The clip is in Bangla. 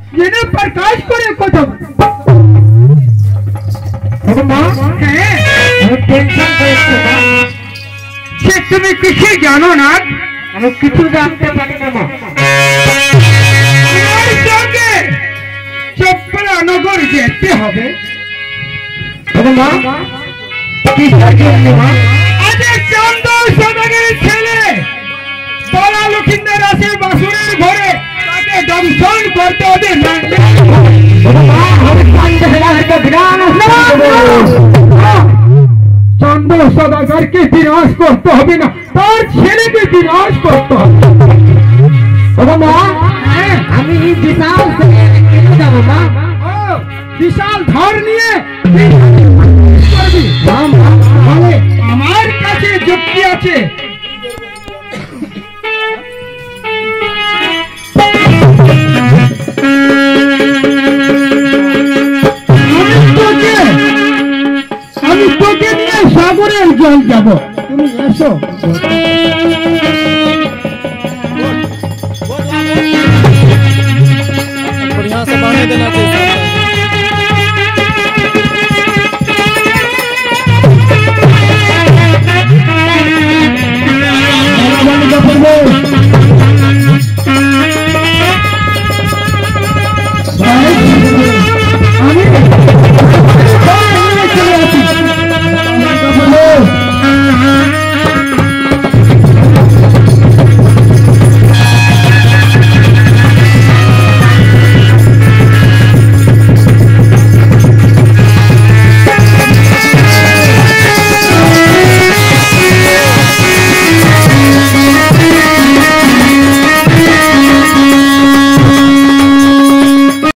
জেনে প্রকাশ করে কথা মা। হ্যাঁ টেনশন করছো মা, সে তুমি কিছু জানো না? আমি কিছু জানতে পারি না মা। তোমার সঙ্গে চপ্পলানগর যেতে হবে মা। কিসের জন্য মা? আজ চন্দ্র সদাগরের ছেলে বলা লক্ষিন্দর আছে বাসুরের ঘরে, তাকে দংশন করতে হবে। চন্দ্র সদাগরকে বিনাশ করতে হবে না, তার ছেলেকে বিনাশ করতে হবে। মা আমি বিশাল যাবো মা, বিশাল ধর নিয়ে আমার কাছে যুক্তি আছে। আমি তোকে নিয়ে সাগরের জল যাব, তুমি এসো।